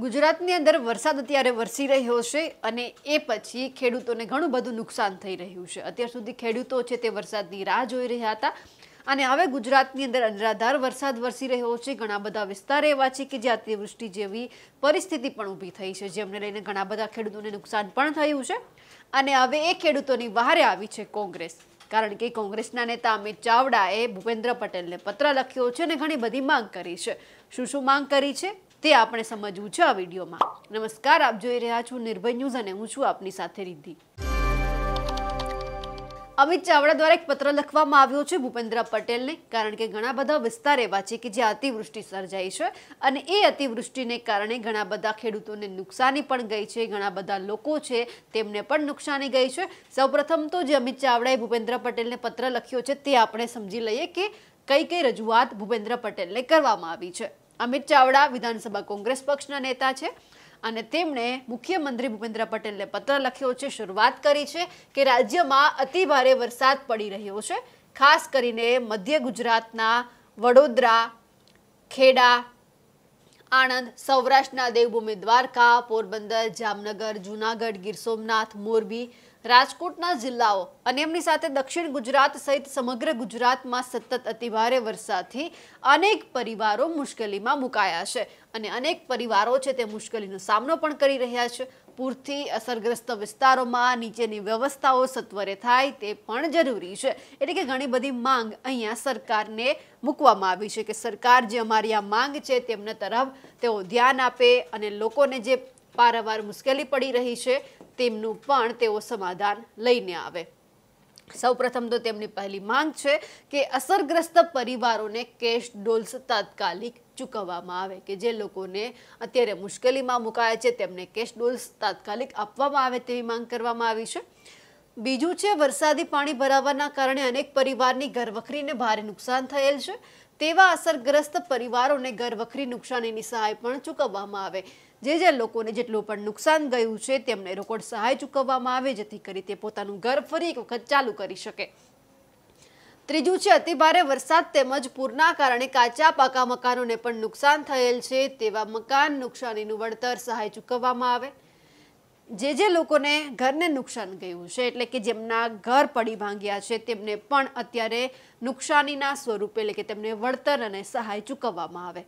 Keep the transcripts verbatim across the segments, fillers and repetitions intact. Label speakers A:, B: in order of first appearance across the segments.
A: ગુજરાતની અંદર વરસાદ અત્યારે વરસી રહ્યો છે અને એ પછી ખેડૂતોને ઘણું બધું નુકસાન થઈ રહ્યું છે। અત્યાર સુધી ખેડૂતો છે તે વરસાદની રાહ જોઈ રહ્યા હતા અને હવે ગુજરાતની અંદર અનરાધાર વરસાદ વરસી રહ્યો છે। ઘણા બધા વિસ્તાર એવા છે કે જ્યાં અતિવૃષ્ટિ જેવી પરિસ્થિતિ પણ ઊભી થઈ છે, જેમને લઈને ઘણા બધા ખેડૂતોને નુકસાન પણ થયું છે અને હવે એ ખેડૂતોની વહારે આવી છે કોંગ્રેસ। કારણ કે કોંગ્રેસના નેતા અમિત ચાવડાએ ભૂપેન્દ્ર પટેલને પત્ર લખ્યો છે અને ઘણી બધી માંગ કરી છે। શું શું માંગ કરી છે તે આપણે સમજવું છે આ વિડીયોમાં। નમસ્કાર, આપ જોઈ રહ્યા છો નિર્ભય ન્યૂઝ અને હું છું આપની સાથે રિદ્ધિ। અમિત ચાવડા દ્વારા એક પત્ર લખવામાં આવ્યો છે ભૂપેન્દ્ર પટેલને, કારણ કે ઘણા બધા વિસ્તાર એવા છે કે જ્યાં અતિવૃષ્ટિ સર્જાઈ છે અને એ અતિવૃષ્ટિને કારણે ઘણા બધા ખેડૂતોને નુકસાની પણ ગઈ છે, ઘણા બધા લોકો છે તેમને પણ નુકસાની ગઈ છે। સૌપ્રથમ તો જે અમિત ચાવડાએ ભૂપેન્દ્ર પટેલને પત્ર લખ્યો છે તે આપણે સમજી લઈએ કે કઈ કઈ રજૂઆત ભૂપેન્દ્ર પટેલને કરવામાં આવી છે। અમિત ચાવડા વિધાનસભા કોંગ્રેસ પક્ષના નેતા છે અને તેમણે મુખ્યમંત્રી ભૂપેન્દ્ર પટેલને પત્ર લખ્યો છે। શરૂઆત કરી છે કે રાજ્યમાં અતિ ભારે વરસાદ પડી રહ્યો છે, ખાસ કરીને મધ્ય ગુજરાતના વડોદરા, ખેડા, આણંદ, સૌરાષ્ટ્રના દેવભૂમિ દ્વારકા, પોરબંદર, જામનગર, જૂનાગઢ, ગીર સોમનાથ, મોરબી, રાજકોટના જિલ્લાઓ અને એમની સાથે દક્ષિણ ગુજરાત સહિત સમગ્ર ગુજરાતમાં સતત અતિભારે વરસાદથી અનેક પરિવારો મુશ્કેલીમાં મુકાયા છે અને અનેક પરિવારો છે તે મુશ્કેલીનો સામનો પણ કરી રહ્યા છે। પૂરથી અસરગ્રસ્ત વિસ્તારોમાં નીચેની વ્યવસ્થાઓ સત્વરે થાય તે પણ જરૂરી છે। એટલે કે ઘણી બધી માંગ અહીંયા સરકારને મૂકવામાં આવી છે કે સરકાર જે અમારી આ માંગ છે તેમના તરફ તેઓ ધ્યાન આપે અને લોકોને જે પારાવાર મુશ્કેલી પડી રહી છે તેમનું પણ તેઓ સમાધાન લઈને આવે। સૌપ્રથમ તો તેમની પહેલી માંગ છે કે અસરગ્રસ્ત પરિવારોને કેશ ડોલ્સ તાત્કાલિક ચૂકવવામાં આવે, કે જે લોકોને અત્યારે મુશ્કેલીમાં મુકાયા છે તેમને કેશ ડોલ્સ તાત્કાલિક આપવામાં આવે તેવી માંગ કરવામાં આવી છે। બીજું છે વરસાદી પાણી ભરાવાના કારણે અનેક પરિવારની ઘરવખરીને ભારે નુકસાન થયેલ છે, તેવા અસરગ્રસ્ત પરિવારોને ઘરવખરી નુકસાનીની સહાય પણ ચૂકવવામાં આવે। જે જે લોકોને જેટલું પણ નુકસાન ગયું છે તેમને રોકડ સહાય ચૂકવવામાં આવે, જેથી કરી તે પોતાનું ઘર ફરી એક વખત ચાલુ કરી શકે। ત્રીજું છે અતિભારે વરસાદ તેમજ પૂરના કારણે કાચા પાકા મકાનોને પણ નુકસાન થયેલ છે, તેવા મકાન નુકસાનીનું વળતર સહાય ચૂકવવામાં આવે। જે જે લોકોને ઘરને નુકસાન ગયું છે એટલે કે જેમના ઘર પડી ભાંગ્યા છે તેમને પણ અત્યારે નુકસાનીના સ્વરૂપે એટલે કે તેમને વળતર અને સહાય ચૂકવવામાં આવે।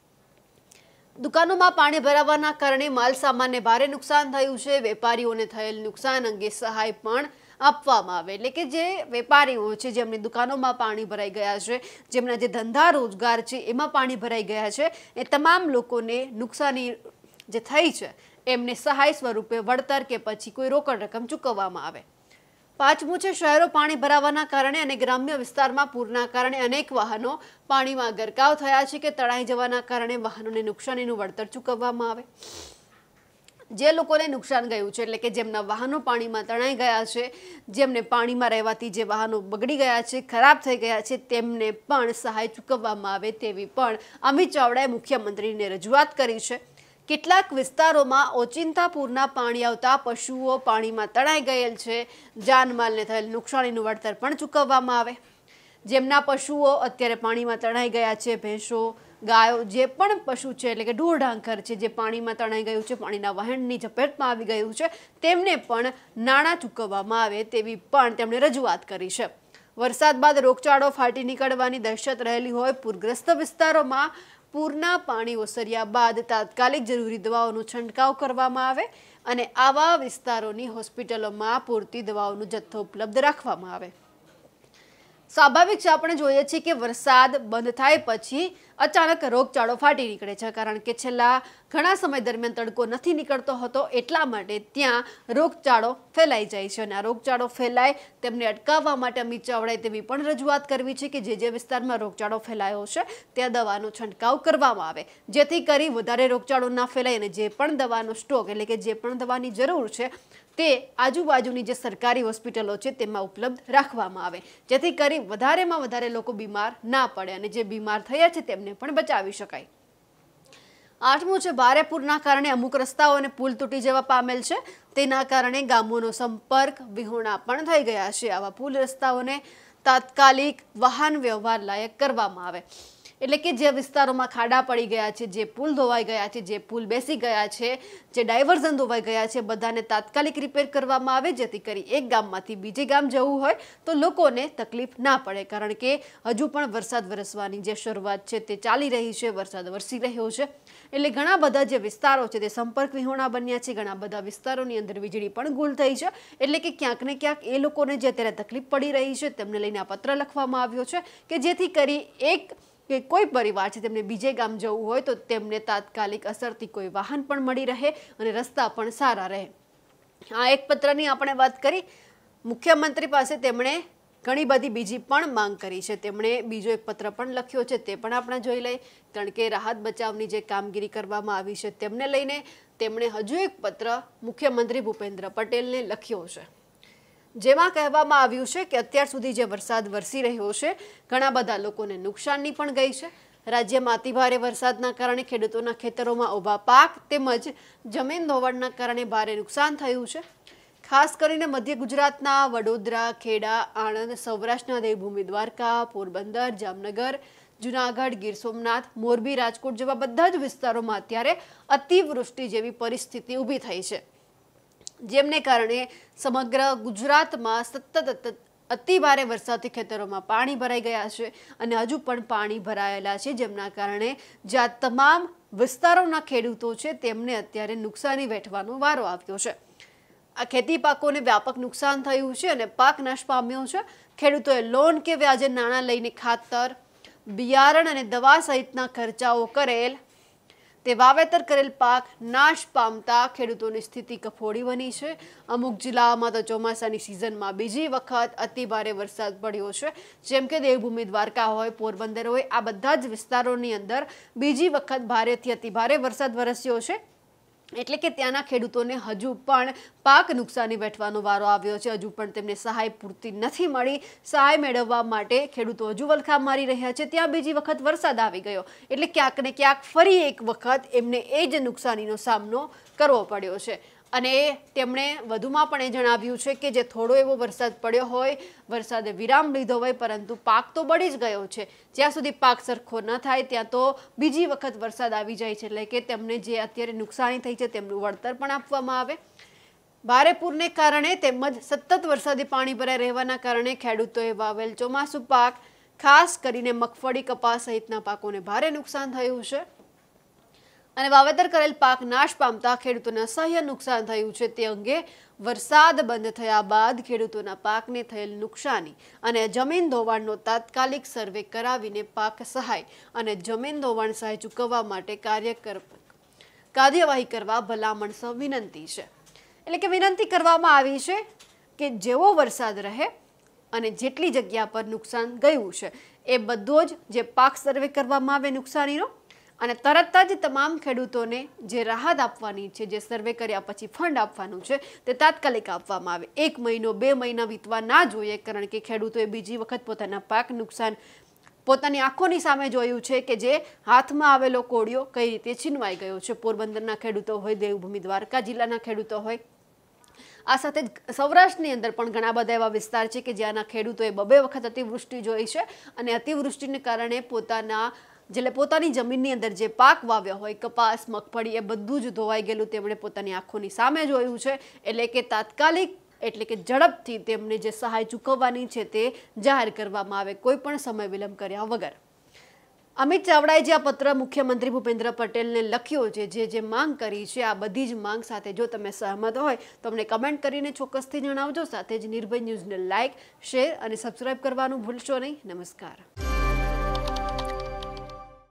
A: દુકાનોમાં પાણી ભરાવાના કારણે માલ સામાનને ભારે નુકસાન થયું છે, વેપારીઓને થયેલ નુકસાન અંગે સહાય પણ આપવામાં આવે। એટલે કે જે વેપારીઓ છે જેમની દુકાનોમાં પાણી ભરાઈ ગયા છે, જેમના જે ધંધા રોજગાર છે એમાં પાણી ભરાઈ ગયા છે, એ તમામ લોકોને નુકસાની જે થઈ છે એમને સહાય સ્વરૂપે વળતર કે પછી કોઈ રોકડ રકમ ચૂકવવામાં આવે। પાંચમું છે શહેરો પાણી ભરાવાના કારણે અને ગ્રામ્ય વિસ્તારમાં પૂરના કારણે અનેક વાહનો પાણીમાં ગરકાવ થયા છે કે તણાઈ જવાના કારણે વાહનોને નુકસાનીનું વળતર ચૂકવવામાં આવે। જે લોકોને નુકસાન ગયું છે એટલે કે જેમના વાહનો પાણીમાં તણાઈ ગયા છે, જેમને પાણીમાં રહેવાથી જે વાહનો બગડી ગયા છે, ખરાબ થઈ ગયા છે, તેમને પણ સહાય ચૂકવવામાં આવે તેવી પણ અમિત ચાવડાએ મુખ્યમંત્રીને રજૂઆત કરી છે। કેટલાક વિસ્તારોમાં ઓચિંતા પૂરના પાણી આવતા પશુઓ પાણીમાં તણાઈ ગયેલ છે, જાનમાલને થયેલ નુકસાનીનું વળતર પણ ચૂકવવામાં આવે। જેમના પશુઓ અત્યારે પાણીમાં તણાઈ ગયા છે, ભેંસો, ગાયો, જે પણ પશુ છે એટલે કે ઢોર ઢાંખર છે જે પાણીમાં તણાઈ ગયું છે, પાણીના વહેણની ઝપેટમાં આવી ગયું છે, તેમને પણ નાણાં ચૂકવવામાં આવે તેવી પણ તેમણે રજૂઆત કરી છે। વરસાદ બાદ રોગચાળો ફાટી નીકળવાની દહેશત રહેલી હોય પૂરગ્રસ્ત વિસ્તારોમાં પૂરના પાણી ઓસર્યા બાદ તાત્કાલિક જરૂરી દવાઓનો છંટકાવ કરવામાં આવે અને આવા વિસ્તારોની હોસ્પિટલોમાં પૂરતી દવાઓનો જથ્થો ઉપલબ્ધ રાખવામાં આવે। સ્વાભાવિક છે, આપણે જોઈએ છીએ કે વરસાદ બંધ થાય પછી અચાનક રોગચાળો ફાટી નીકળે છે, કારણ કે છેલ્લા ઘણા સમય દરમિયાન તડકો નથી નીકળતો હતો, એટલા માટે ત્યાં રોગચાળો ફેલાઈ જાય છે અને આ રોગચાળો ફેલાય તેમને અટકાવવા માટે અમિત ચાવડાએ તેવી પણ રજૂઆત કરવી છે કે જે જે વિસ્તારમાં રોગચાળો ફેલાયો છે ત્યાં દવાનો છંટકાવ કરવામાં આવે, જેથી કરી વધારે રોગચાળો ના ફેલાય અને જે પણ દવાનો સ્ટોક એટલે કે જે પણ દવાની જરૂર છે તે આજુબાજુની જે સરકારી હોસ્પિટલો છે તેમાં ઉપલબ્ધ રાખવામાં આવે, જેથી કરી વધારેમાં વધારે લોકો બીમાર ના પડે અને જે બીમાર થયા છે તેમને પણ બચાવી શકાય। આઠમું છે ભારે પૂરના કારણે અમુક રસ્તાઓ અને પુલ તૂટી જવા પામેલ છે, તેના કારણે ગામોનો સંપર્ક વિહોણા પણ થઈ ગયા છે। આવા પુલ રસ્તાઓને તાત્કાલિક વાહન વ્યવહાર લાયક કરવામાં આવે। એટલે કે જે વિસ્તારોમાં ખાડા પડી ગયા છે, જે પુલ ધોવાઈ ગયા છે, જે પુલ બેસી ગયા છે, જે ડાયવર્ઝન ધોવાઈ ગયા છે, બધાને તાત્કાલિક રિપેર કરવામાં આવે, જેથી કરી એક ગામમાંથી બીજે ગામ જવું હોય તો લોકોને તકલીફ ના પડે, કારણ કે હજુ પણ વરસાદ વરસવાની જે શરૂઆત છે તે ચાલી રહી છે, વરસાદ વરસી રહ્યો છે, એટલે ઘણા બધા જે વિસ્તારો છે તે સંપર્ક વિહોણા બન્યા છે, ઘણા બધા વિસ્તારોની અંદર વીજળી પણ ગુલ થઈ છે, એટલે કે ક્યાંક ને ક્યાંક એ લોકોને જે અત્યારે તકલીફ પડી રહી છે તેમને લઈને આ પત્ર લખવામાં આવ્યો છે કે જેથી કરી એક કે કોઈ પરિવાર છે તેમને બીજે ગામ જવું હોય તો તેમને તાત્કાલિક અસરથી કોઈ વાહન પણ મળી રહે અને રસ્તા પણ સારા રહે. આ એક પત્રની આપણે વાત કરી. મુખ્યમંત્રી પાસે તેમણે ઘણી બધી બીજી પણ માંગ કરી છે. તેમણે બીજો એક પત્ર પણ લખ્યો છે, તે પણ આપણે જોઈ લઈએ, કારણ કે રાહત બચાવની જે કામગીરી કરવામાં આવી છે તેમને લઈને તેમણે હજુ એક પત્ર મુખ્યમંત્રી ભૂપેન્દ્ર પટેલને લખ્યો છે, જેમાં કહેવામાં આવ્યું છે કે અત્યાર સુધી જે વરસાદ વરસી રહ્યો છે ઘણા બધા લોકોને નુકસાનની પણ ગઈ છે. રાજ્યમાં અતિભારે વરસાદના કારણે ખેડૂતોના ખેતરોમાં ઊભા પાક તેમજ જમીન ધોવાણના કારણે ભારે નુકસાન થયું છે. ખાસ કરીને મધ્ય ગુજરાતના વડોદરા, ખેડા, આણંદ, સૌરાષ્ટ્રના દેવભૂમિ દ્વારકા, પોરબંદર, જામનગર, જુનાગઢ, ગીર સોમનાથ, મોરબી, રાજકોટ જેવા બધા જ વિસ્તારોમાં અત્યારે અતિવૃષ્ટિ જેવી પરિસ્થિતિ ઊભી થઈ છે, જેમને કારણે સમગ્ર ગુજરાતમાં સતત અતિ ભારે વરસાદથી ખેતરોમાં પાણી ભરાઈ ગયા છે અને હજુ પણ પાણી ભરાયેલા છે, જેમના કારણે જ્યાં તમામ વિસ્તારોના ખેડૂતો છે તેમને અત્યારે નુકસાની વેઠવાનો વારો આવ્યો છે. આ ખેતી પાકોને વ્યાપક નુકસાન થયું છે અને પાક નાશ પામ્યો છે. ખેડૂતોએ લોન કે વ્યાજે નાણાં લઈને ખાતર, બિયારણ અને દવા સહિતના ખર્ચાઓ કરેલ તે વાવેતર કરેલ પાક નાશ પામતા ખેડૂતોની સ્થિતિ કફોડી બની છે. અમુક જિલ્લાઓમાં તો ચોમાસાની સિઝનમાં બીજી વખત અતિભારે વરસાદ પડ્યો છે, જેમ કે દેવભૂમિ દ્વારકા હોય, પોરબંદર હોય, આ બધા જ વિસ્તારોની અંદર બીજી વખત ભારેથી અતિભારે વરસાદ વરસ્યો છે, એટલે કે ત્યાંના ખેડૂતોને હજુ પણ પાક નુકસાની વેઠવાનો વારો આવ્યો છે. હજુ પણ તેમને સહાય પૂરતી નથી મળી. સહાય મેળવવા માટે ખેડૂતો હજુ વલખા મારી રહ્યા છે. ત્યાં બીજી વખત વરસાદ આવી ગયો એટલે ક્યાંક ને ક્યાંક ફરી એક વખત એમને એ જ નુકસાનીનો સામનો કરવો પડ્યો છે. અને તેમણે વધુમાં પણ એ જણાવ્યું છે કે જે થોડો એવો વરસાદ પડ્યો હોય, વરસાદે વિરામ લીધો હોય, પરંતુ પાક તો બળી જ ગયો છે. જ્યાં સુધી પાક સરખો ન થાય ત્યાં તો બીજી વખત વરસાદ આવી જાય છે, એટલે કે તેમને જે અત્યારે નુકસાની થઈ છે તેમનું વળતર પણ આપવામાં આવે. ભારે પૂરને કારણે તેમજ સતત વરસાદી પાણી ભરાઈ રહેવાના કારણે ખેડૂતોએ વાવેલ ચોમાસુ પાક, ખાસ કરીને મગફળી, કપાસ સહિતના પાકોને ભારે નુકસાન થયું છે અને વાવેતર કરેલ પાક નાશ પામતા ખેડૂતોને અસહ્ય નુકસાન થયું છે. તે અંગે વરસાદ બંધ થયા બાદ ખેડૂતોના પાકને થયેલ નુકસાની અને જમીન ધોવાણનો તાત્કાલિક સર્વે કરાવીને પાક સહાય અને જમીન ધોવાણ સહાય ચૂકવવા માટે કાર્ય કાર્યવાહી કરવા ભલામણ સહ વિનંતી છે. એટલે કે વિનંતી કરવામાં આવી છે કે જેવો વરસાદ રહે અને જેટલી જગ્યા પર નુકસાન ગયું છે એ બધો જ જે પાક સર્વે કરવામાં આવે નુકસાનીનો, અને તરત જ તમામ ખેડૂતોને જે રાહત આપવાની છે, જે સર્વે કર્યા પછી ફંડ આપવાનું છે તે તાત્કાલિક આપવામાં આવે. એક મહિનો બે મહિના વીતવા ના જોઈએ, કારણ કે ખેડૂતોએ બીજી વખત પોતાના પાક નુકસાન પોતાની આંખોની સામે જોયું છે કે જે હાથમાં આવેલો કોળિયો કઈ રીતે છીનવાઈ ગયો છે. પોરબંદરના ખેડૂતો હોય, દેવભૂમિ દ્વારકા જિલ્લાના ખેડૂતો હોય, આ સાથે જ સૌરાષ્ટ્રની અંદર પણ ઘણા બધા એવા વિસ્તાર છે કે જ્યાંના ખેડૂતોએ બબે વખત અતિવૃષ્ટિ જોઈ છે અને અતિવૃષ્ટિને કારણે પોતાના એટલે પોતાની જમીનની અંદર જે પાક વાવ્યા હોય, કપાસ, મગફળી, એ બધું જ ધોવાઈ ગયેલું તેમણે પોતાની આંખોની સામે જોયું છે. એટલે કે તાત્કાલિક એટલે કે ઝડપથી તેમને જે સહાય ચૂકવવાની છે તે જાહેર કરવામાં આવે, કોઈ પણ સમય વિલંબ કર્યા વગર. અમિત ચાવડાએ જે આ પત્ર મુખ્યમંત્રી ભૂપેન્દ્ર પટેલને લખ્યો છે, જે જે માંગ કરી છે, આ બધી જ માંગ સાથે જો તમે સહમત હોય તો અમને કમેન્ટ કરીને ચોક્કસથી જણાવજો. સાથે જ નિર્ભય ન્યૂઝને લાઇક, શેર અને સબસ્ક્રાઇબ કરવાનું ભૂલશો નહીં. નમસ્કાર.